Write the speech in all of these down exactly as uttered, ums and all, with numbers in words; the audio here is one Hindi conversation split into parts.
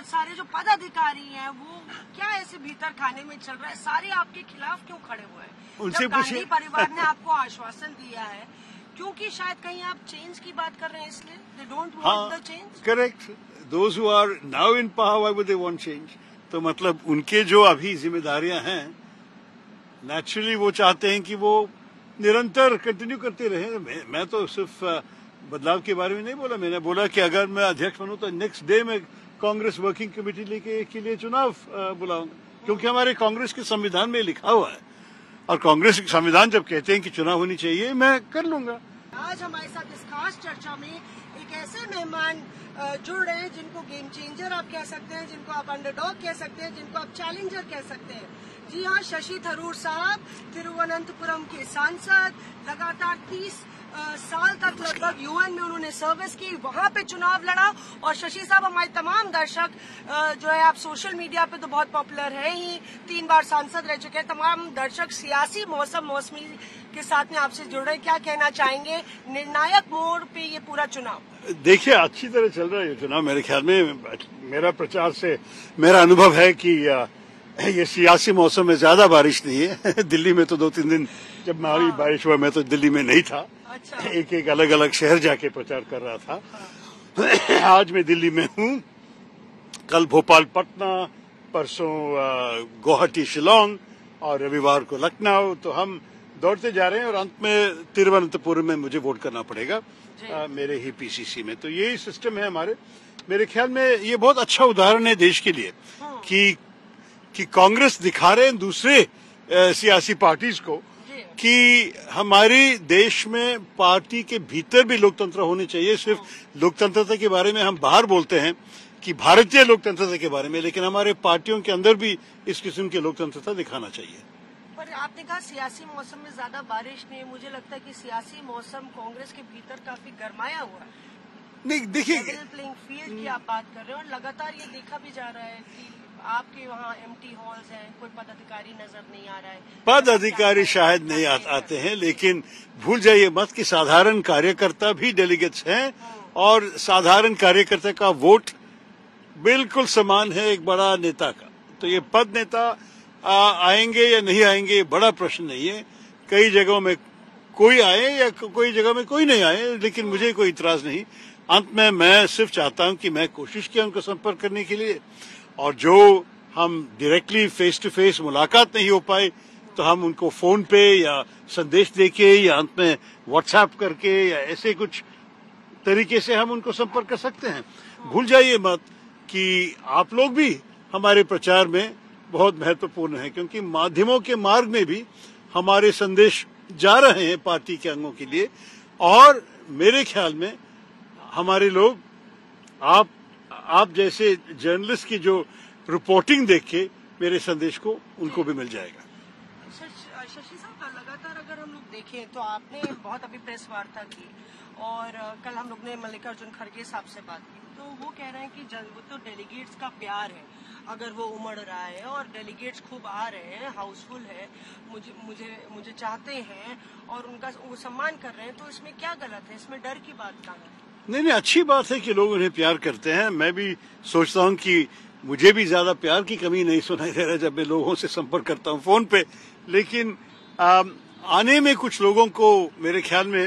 बहुत सारे जो पदाधिकारी हैं वो क्या ऐसे भीतर खाने में चल रहा है, सारे आपके खिलाफ क्यों खड़े हुए हैं? उनसे जब गांधी परिवार ने आपको आश्वासन दिया है, क्योंकि शायद कहीं आप चेंज की बात कर रहे हैं इसलिए they don't want the change. Correct, those who are now in power why would they want change? तो मतलब उनके जो अभी जिम्मेदारियां हैं, नेचुरली वो चाहते हैं कि वो निरंतर कंटिन्यू करते रहे। मैं, मैं तो सिर्फ बदलाव के बारे में नहीं बोला, मैंने बोला कि अगर मैं अध्यक्ष बनूं तो नेक्स्ट डे में कांग्रेस वर्किंग कमेटी लेके के लिए चुनाव बुलाऊंगा, क्योंकि हमारे कांग्रेस के संविधान में लिखा हुआ है, और कांग्रेस के संविधान जब कहते हैं कि चुनाव होनी चाहिए, मैं कर लूंगा। आज हमारे साथ इस खास चर्चा में एक ऐसे मेहमान जुड़ रहे हैं जिनको गेम चेंजर आप कह सकते हैं, जिनको आप अंडरडॉग कह सकते हैं, जिनको आप चैलेंजर कह सकते हैं। जी हाँ, शशि थरूर साहब, तिरुवनंतपुरम के सांसद, लगातार तीस साल तक लगभग यूएन में उन्होंने सर्विस की, वहां पे चुनाव लड़ा। और शशि साहब, हमारे तमाम दर्शक जो है, आप सोशल मीडिया पे तो बहुत पॉपुलर है ही, तीन बार सांसद रह चुके हैं, तमाम दर्शक सियासी मौसम मौसमी के साथ में आपसे जुड़ रहे हैं। क्या कहना चाहेंगे निर्णायक मोड़ पे ये पूरा चुनाव? देखिए, अच्छी तरह चल रहा है ये चुनाव। मेरे ख्याल में, मेरा प्रचार से मेरा अनुभव है कि ये सियासी मौसम में ज्यादा बारिश नहीं है। दिल्ली में तो दो तीन दिन जब मारी बारिश हुआ, मैं तो दिल्ली में नहीं था। अच्छा। एक एक अलग अलग शहर जाके प्रचार कर रहा था। हाँ। आज मैं दिल्ली में हूँ, कल भोपाल पटना, परसों गुवाहाटी शिलोंग और रविवार को लखनऊ। तो हम दौड़ते जा रहे हैं और अंत में तिरुवनंतपुरम में मुझे वोट करना पड़ेगा, आ, मेरे ही पीसीसी में। तो यही सिस्टम है हमारे। मेरे ख्याल में ये बहुत अच्छा उदाहरण है देश के लिए। हाँ। कि कि कांग्रेस दिखा रहे हैं दूसरे आ, सियासी पार्टीज को कि हमारी देश में पार्टी के भीतर भी लोकतंत्र होने चाहिए। सिर्फ लोकतंत्रता के बारे में हम बाहर बोलते हैं कि भारतीय लोकतंत्रता के बारे में, लेकिन हमारे पार्टियों के अंदर भी इस किस्म की लोकतंत्रता दिखाना चाहिए। पर आपने कहा सियासी मौसम में ज्यादा बारिश नहीं है, मुझे लगता है कि सियासी मौसम कांग्रेस के भीतर काफी गरमाया हुआ है। नहीं, देखिए, लेवल प्लेइंग फील्ड की आप बात कर रहे हो, और लगातार ये देखा भी जा रहा है कि आपके वहाँ एम्प्टी हॉल्स हैं, कोई पदाधिकारी नजर नहीं आ रहा है। पद अधिकारी शायद नहीं आ, आते हैं, लेकिन भूल जाइए मत कि साधारण कार्यकर्ता भी डेलीगेट्स हैं, और साधारण कार्यकर्ता का वोट बिल्कुल समान है एक बड़ा नेता का। तो ये पद नेता आ, आएंगे या नहीं आएंगे बड़ा प्रश्न नहीं है। कई जगहों में कोई आए या कोई जगह में कोई नहीं आए, लेकिन मुझे कोई इतराज नहीं। अंत में मैं सिर्फ चाहता हूं कि मैं कोशिश किया उनको संपर्क करने के लिए, और जो हम डायरेक्टली फेस टू फेस मुलाकात नहीं हो पाए तो हम उनको फोन पे या संदेश देके या अंत में व्हाट्सएप करके या ऐसे कुछ तरीके से हम उनको संपर्क कर सकते हैं। भूल जाइए मत कि आप लोग भी हमारे प्रचार में बहुत महत्वपूर्ण हैं, क्योंकि माध्यमों के मार्ग में भी हमारे संदेश जा रहे हैं पार्टी के अंगों के लिए। और मेरे ख्याल में हमारे लोग, आप आप जैसे जर्नलिस्ट की जो रिपोर्टिंग देख के मेरे संदेश को उनको भी मिल जाएगा। शशि साहब, लगातार अगर हम लोग देखें तो आपने बहुत अभी प्रेस वार्ता की, और कल हम लोग ने मल्लिकार्जुन खड़गे साहब से बात की, तो वो कह रहे हैं कि वो तो डेलीगेट्स का प्यार है, अगर वो उमड़ रहा है और डेलीगेट्स खूब आ रहे हैं, हाउसफुल है, मुझे मुझे मुझे चाहते हैं और उनका वो सम्मान कर रहे हैं, तो इसमें क्या गलत है? इसमें डर की बात कहाँ है? नहीं नहीं, अच्छी बात है कि लोग उन्हें प्यार करते हैं। मैं भी सोचता हूं कि मुझे भी ज्यादा प्यार की कमी नहीं सुनाई दे रहा जब मैं लोगों से संपर्क करता हूं फोन पे, लेकिन आ, आने में कुछ लोगों को, मेरे ख्याल में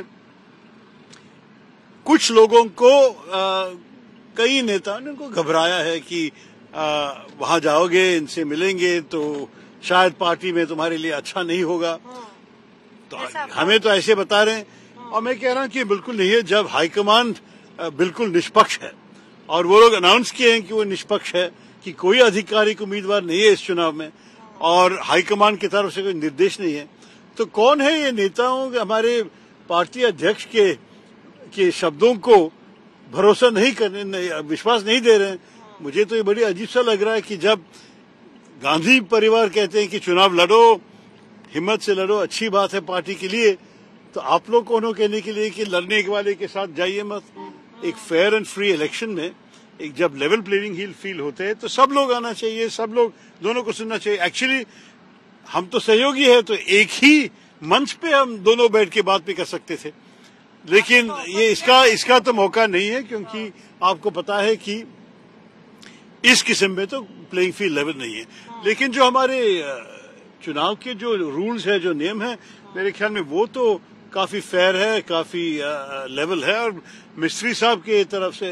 कुछ लोगों को आ, कई नेताओं ने उनको घबराया है कि वहां जाओगे, इनसे मिलेंगे तो शायद पार्टी में तुम्हारे लिए अच्छा नहीं होगा। तो हमें तो ऐसे बता रहे हैं, और मैं कह रहा हूं कि बिल्कुल नहीं है। जब हाईकमान बिल्कुल निष्पक्ष है, और वो लोग अनाउंस किए हैं कि वो निष्पक्ष है, कि कोई आधिकारिक उम्मीदवार नहीं है इस चुनाव में, और हाईकमान की तरफ से कोई निर्देश नहीं है, तो कौन है ये नेताओं, हमारे पार्टी अध्यक्ष के के शब्दों को भरोसा नहीं करने, विश्वास नहीं दे रहे हैं? मुझे तो ये बड़ी अजीब सा लग रहा है कि जब गांधी परिवार कहते हैं कि चुनाव लड़ो, हिम्मत से लड़ो, अच्छी बात है पार्टी के लिए, तो आप लोग कौन हो कहने के लिए कि लड़ने वाले के साथ जाइए मत। एक फेयर एंड फ्री इलेक्शन में एक जब लेवल प्लेइंग फील्ड होते हैं तो सब लोग आना चाहिए, सब लोग दोनों को सुनना चाहिए। एक्चुअली हम तो सहयोगी है, तो एक ही मंच पे हम दोनों बैठ के बात भी कर सकते थे, लेकिन ये इसका इसका तो मौका नहीं है, क्योंकि आपको पता है कि इस किस्म में तो प्लेइंग फील्ड लेवल नहीं है। लेकिन जो हमारे चुनाव के जो रूल्स है, जो नियम है, मेरे ख्याल में वो तो काफी फेयर है, काफी लेवल है। और मिस्त्री साहब के तरफ से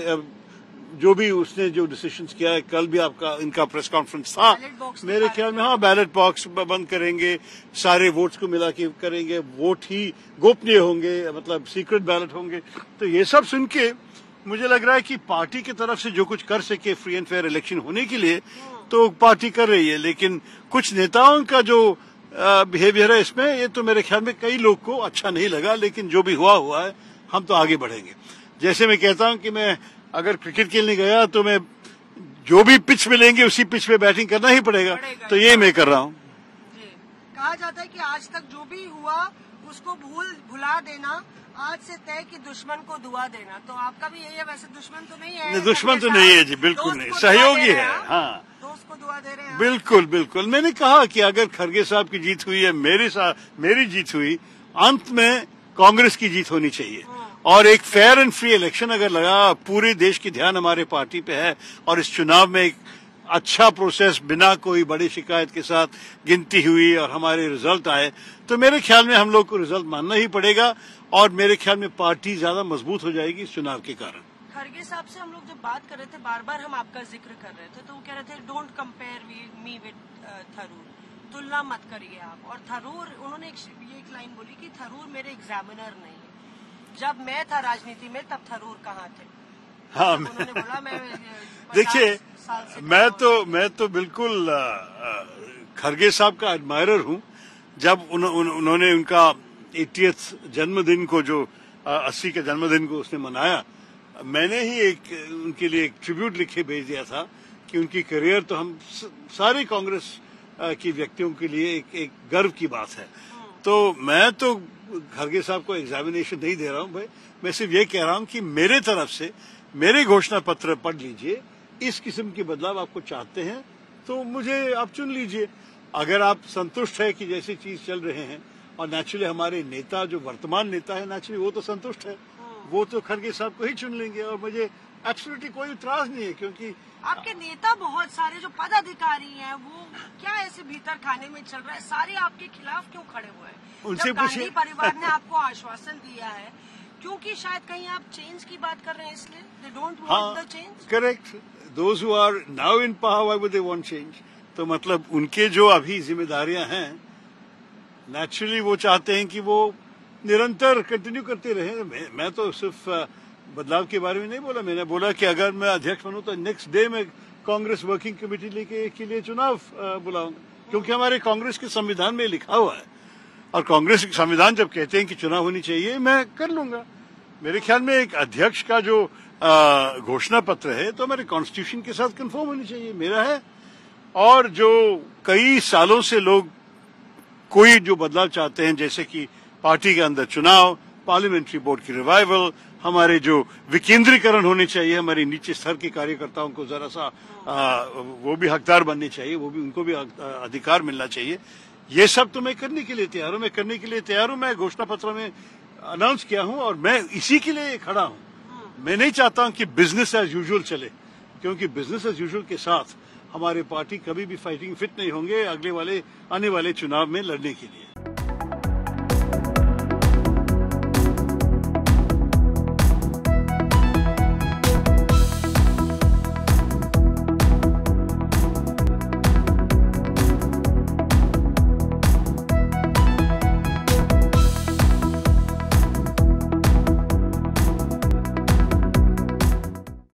जो भी उसने जो डिसीजंस किया है, कल भी आपका इनका प्रेस कॉन्फ्रेंस था, मेरे ख्याल में हाँ बैलेट बॉक्स बंद करेंगे, सारे वोट्स को मिला के करेंगे, वोट ही गोपनीय होंगे, मतलब सीक्रेट बैलेट होंगे। तो ये सब सुन के मुझे लग रहा है कि पार्टी की तरफ से जो कुछ कर सके फ्री एंड फेयर इलेक्शन होने के लिए तो पार्टी कर रही है। लेकिन कुछ नेताओं का जो बिहेवियर है इसमें, ये तो मेरे ख्याल में कई लोग को अच्छा नहीं लगा। लेकिन जो भी हुआ हुआ है, हम तो आगे बढ़ेंगे। जैसे मैं कहता हूं कि मैं अगर क्रिकेट खेलने गया तो मैं जो भी पिच मिलेंगे उसी पिच पे बैटिंग करना ही पड़ेगा, पड़ेगा तो ये मैं कर रहा हूँ। कहा जाता है कि आज तक जो भी हुआ उसको भूल भुला देना, आज से तय कि दुश्मन को दुआ देना। तो आपका भी यही है? वैसे दुश्मन तो नहीं है। नहीं, दुश्मन तो नहीं है जी, बिल्कुल नहीं, सहयोगी है। हाँ, दोस्त को दुआ दे रहे हैं। बिल्कुल बिल्कुल। मैंने कहा कि अगर खरगे साहब की जीत हुई है, मेरे साथ मेरी जीत हुई, अंत में कांग्रेस की जीत होनी चाहिए। और एक फेयर एंड फ्री इलेक्शन अगर लगा, पूरे देश की ध्यान हमारे पार्टी पे है और इस चुनाव में एक अच्छा प्रोसेस बिना कोई बड़ी शिकायत के साथ गिनती हुई और हमारे रिजल्ट आए, तो मेरे ख्याल में हम लोग को रिजल्ट मानना ही पड़ेगा। और मेरे ख्याल में पार्टी ज्यादा मजबूत हो जाएगी इस चुनाव के कारण। खरगे साहब से हम लोग जब बात कर रहे थे, बार बार हम आपका जिक्र कर रहे थे, तो वो कह रहे थे don't compare me with Tharoor, तुलना मत करिए आप। और थरूर, उन्होंने एक, ये एक लाइन बोली कि थरूर मेरे एग्जामिनर नहीं है। जब मैं था राजनीति में तब थरूर कहाँ थे? हाँ, उन्होंने बोला मैं देखिए, मैं तो मैं तो बिल्कुल खरगे साहब का एडमायरर हूँ। जब उन, उन, उन्होंने उनका एटियथ जन्मदिन को, जो अस्सी के जन्मदिन को उसने मनाया, मैंने ही एक उनके लिए एक ट्रिब्यूट लिखे भेज दिया था कि उनकी करियर तो हम सारे कांग्रेस की व्यक्तियों के लिए एक, एक गर्व की बात है। तो मैं तो खरगे साहब को एग्जामिनेशन नहीं दे रहा हूँ भाई, मैं सिर्फ ये कह रहा हूँ कि मेरे तरफ से मेरे घोषणा पत्र पढ़ लीजिए। इस किस्म के बदलाव आपको चाहते हैं तो मुझे आप चुन लीजिए। अगर आप संतुष्ट है कि जैसी चीज चल रहे हैं, और नेचुरली हमारे नेता जो वर्तमान नेता है, नेचुरली वो तो संतुष्ट है, वो तो खरगे साहब को ही चुन लेंगे। और मुझे एब्सोल्युटली कोई इतराज नहीं है, क्योंकि आपके नेता बहुत सारे जो पदाधिकारी हैं, वो क्या ऐसे भीतर खाने में चल रहा है, सारे आपके खिलाफ क्यों खड़े हुए हैं? उनसे गांधी परिवार ने आपको आश्वासन दिया है, क्योंकि शायद कहीं आप चेंज की बात कर रहे हैं, इसलिए they don't want the change. Correct, those who are now in power, why would they want change? तो मतलब उनके जो अभी जिम्मेदारियां हैं, नेचुरली वो चाहते हैं कि वो निरंतर कंटिन्यू करते रहे। मैं, मैं तो सिर्फ बदलाव के बारे में नहीं बोला, मैंने बोला कि अगर मैं अध्यक्ष बनूं तो नेक्स्ट डे में कांग्रेस वर्किंग कमेटी लेके के लिए चुनाव बुलाऊंगा, क्योंकि हमारे कांग्रेस के संविधान में लिखा हुआ है। और कांग्रेस के संविधान जब कहते हैं कि चुनाव होनी चाहिए, मैं कर लूंगा। मेरे ख्याल में एक अध्यक्ष का जो घोषणा पत्र है तो हमारे कॉन्स्टिट्यूशन के साथ कंफर्म होनी चाहिए, मेरा है। और जो कई सालों से लोग कोई जो बदलाव चाहते हैं, जैसे कि पार्टी के अंदर चुनाव, पार्लियामेंट्री बोर्ड की रिवाइवल, हमारे जो विकेंद्रीकरण होने चाहिए, हमारे नीचे स्तर के कार्यकर्ताओं को जरा सा आ, वो भी हकदार बनने चाहिए, वो भी उनको भी अधिकार मिलना चाहिए। ये सब तो मैं करने के लिए तैयार हूं, मैं करने के लिए तैयार हूं। मैं घोषणा पत्र में अनाउंस किया हूं और मैं इसी के लिए खड़ा हूं। मैं नहीं चाहता हूं कि बिजनेस एज यूजुअल चले, क्योंकि बिजनेस एज यूजुअल के साथ हमारे पार्टी कभी भी फाइटिंग फिट नहीं होंगे अगले वाले आने वाले चुनाव में लड़ने के लिए।